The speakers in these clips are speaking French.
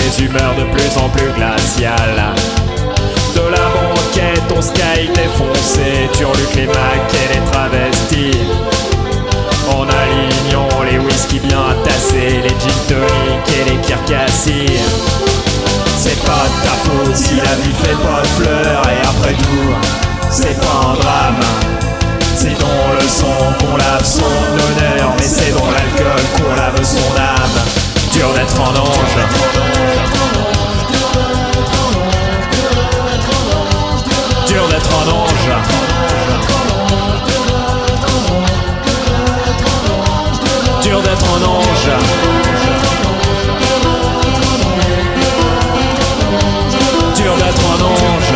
des humeurs de plus en plus glaciales. De la banquette, ton sky défoncé, turlupes les macs et les travestis. En alignant les whisky bien tassés, les gin tonic et les kirkassis. C'est pas de ta faute si la vie fait pas de fleurs, et après tout, c'est pas un drame. C'est dans le sang qu'on lave son honneur, mais c'est dans l'alcool qu'on lave son âme. Dur d'être un ange. Dur d'être un ange. Dur d'être un ange. Dur d'être un ange.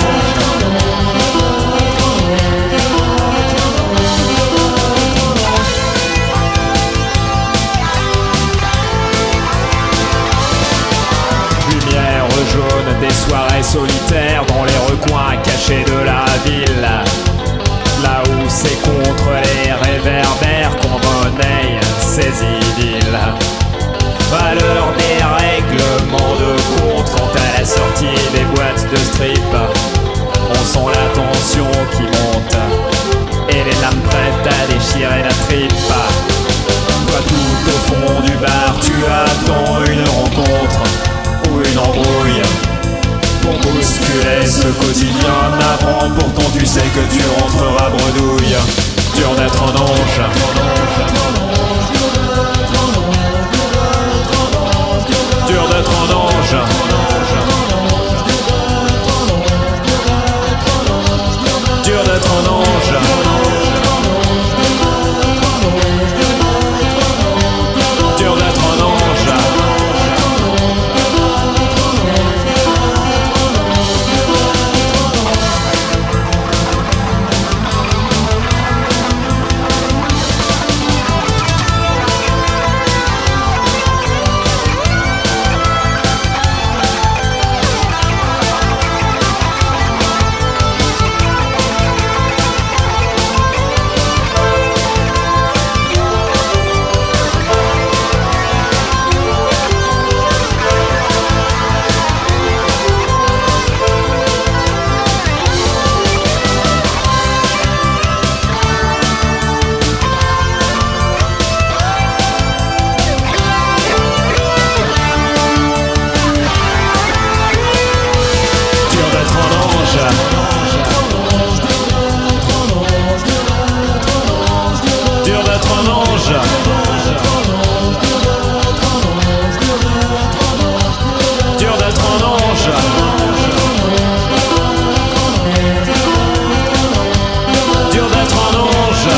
Lumière jaune des soirées solitaires dans les recoins cachés de la ville. Là où c'est contre les réverbères qu'on monnaie ces idylles. À l'heure des règlements de compte, quand à la sortie des boîtes de strip, on sent la tension qui monte et les lames prêtes à déchirer la tripe. Toi tout au fond du bar, tu attends une rencontre ou une embrouille pour bousculer ce quotidien navrant. Pourtant tu sais que tu rentreras bredouille. Dur d'être un ange. Dur d'être un ange. Dur d'être un ange. Dur d'être un ange. Dur d'être un ange. Dur d'être un ange. Dur d'être un ange.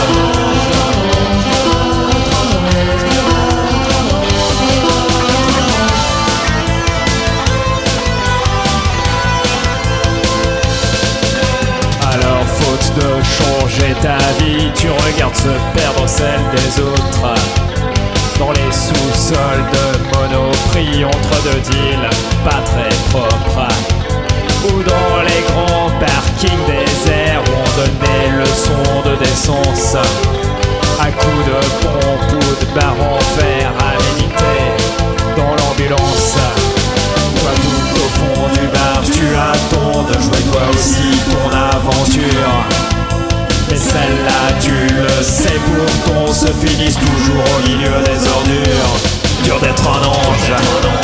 Alors faute de changer ta vie, tu regardes se perdre celle des autres dans les sous-sols de Monoprix, entre deux deals pas très propres, ou dans les grands parkings déserts où on donne des leçons de décence à coups de pompe ou de barre en fer à méditer dans l'ambulance. Toi tout au fond du bar, tu attends de jouer toi aussi ton aventure. Mais celle-là, tu le sais, pourtant se finissent toujours au milieu des ordures. Dur d'être un ange.